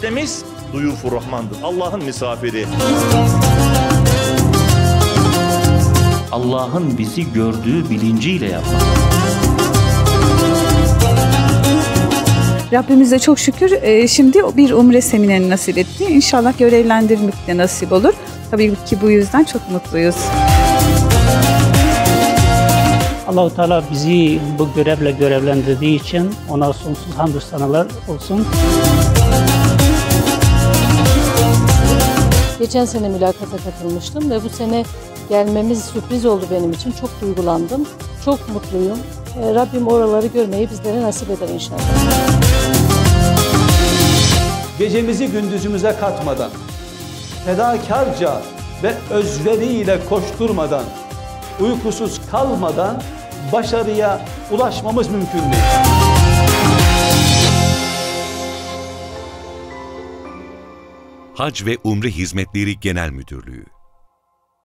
Vizemiz Duyufur Rahman'dır. Allah'ın misafiri. Allah'ın bizi gördüğü bilinciyle yapmak. Rabbimize çok şükür şimdi bir umre semineri nasip etti. İnşallah görevlendirmek de nasip olur. Tabii ki bu yüzden çok mutluyuz. Allah-u Teala bizi bu görevle görevlendirdiği için ona sonsuz hamdü senalar olsun. Geçen sene mülakata katılmıştım ve bu sene gelmemiz sürpriz oldu benim için. Çok duygulandım, çok mutluyum. Rabbim oraları görmeyi bizlere nasip eder inşallah. Gecemizi gündüzümüze katmadan, fedakarca ve özveriyle koşturmadan, uykusuz kalmadan başarıya ulaşmamız mümkün değil. Hac ve Umre Hizmetleri Genel Müdürlüğü